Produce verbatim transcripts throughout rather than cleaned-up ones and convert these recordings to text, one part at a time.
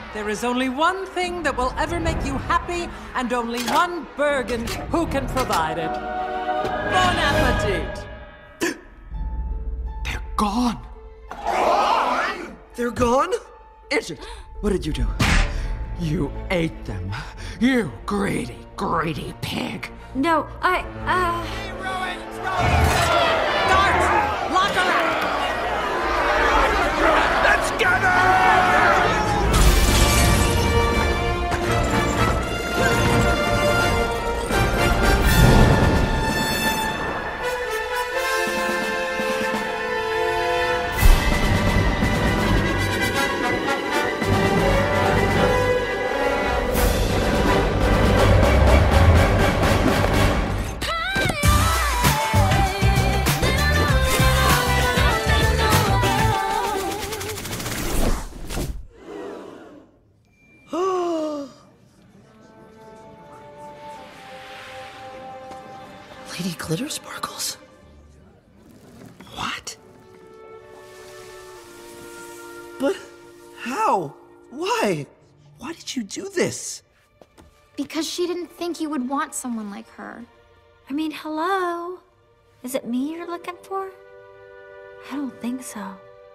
There is only one thing that will ever make you happy, and only one Bergen who can provide it. Bon appetit! They're gone. Gone? They're gone? Is it? What did you do? You ate them. You greedy, greedy pig. No, I, uh... Guards! Lock her up! Let's get her! Lady Glitter Sparkles? What? But how? Why? Why did you do this? Because she didn't think you would want someone like her. I mean, hello? Is it me you're looking for? I don't think so.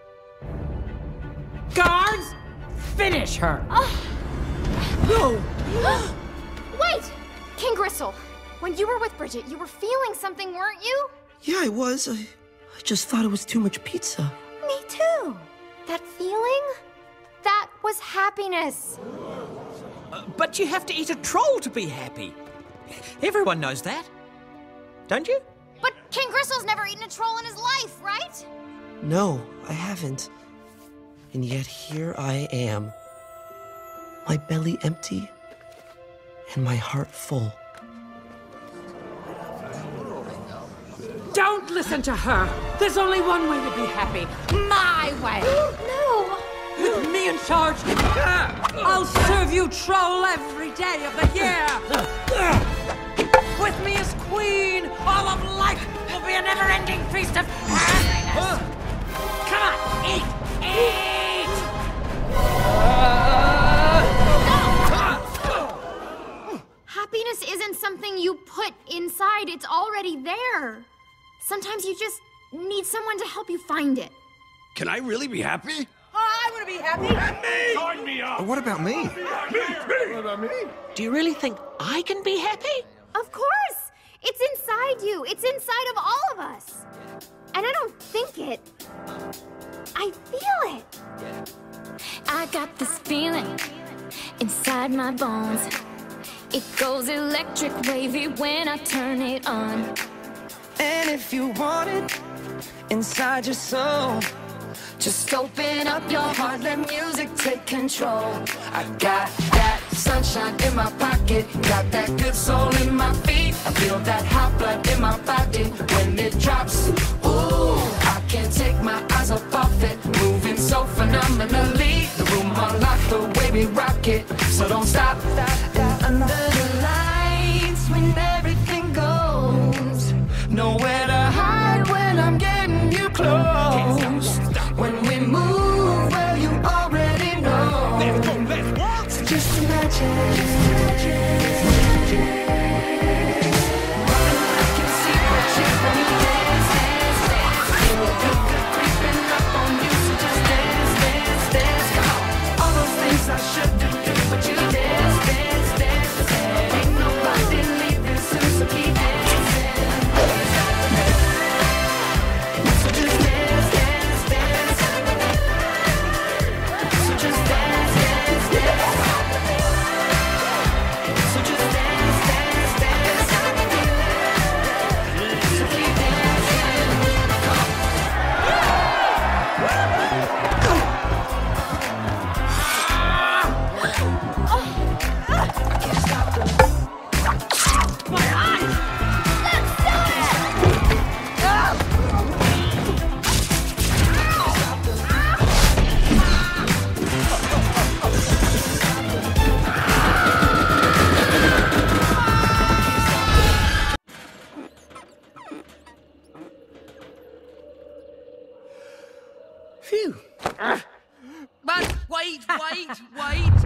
Guards! Finish her! No! Wait! King Gristle, when you were with Bridget, you were feeling something, weren't you? Yeah, I was. I, I just thought it was too much pizza. Me too. That feeling? That was happiness. Uh, but you have to eat a troll to be happy. Everyone knows that. Don't you? But King Gristle's never eaten a troll in his life, right? No, I haven't. And yet here I am. My belly empty and my heart full. Don't listen to her! There's only one way to be happy. My way! No! With me in charge, I'll serve you troll every day of the year! With me as queen, all of life will be a never-ending feast of happiness! Come on, eat! Eat! Happiness isn't something you put inside, it's already there. Sometimes you just need someone to help you find it. Can I really be happy? Oh, I want to be happy! And me! Join me up! What about me? Me, me! What about me? Do you really think I can be happy? Of course! It's inside you. It's inside of all of us. And I don't think it. I feel it. I got this feeling inside my bones. It goes electric wavy when I turn it on. And if you want it inside your soul, just open up your heart, let music take control. I got that sunshine in my pocket, got that good soul in my feet. I feel that hot blood in my body when it drops. Ooh, I can't take my eyes up off it, moving so phenomenally. The room on lock, the way we rock it, so don't stop. Under the lights when everything goes, nowhere to hide when I'm getting you close. When we move, well, you already know. Let's go, let's walk! So just imagine. Running like in secret shit when you dance, dance, dance. Feel the good, good creeping up on you, so just dance, dance, dance. Come on. All those things I should do, do, but you dance, dance, dance. Ain't nobody leaving soon, so keep dancing. So just dance, dance, dance. So just dance, dance, dance. So just dance, dance, dance. So keep dancing. I can't stop the Phew. But wait, wait, wait.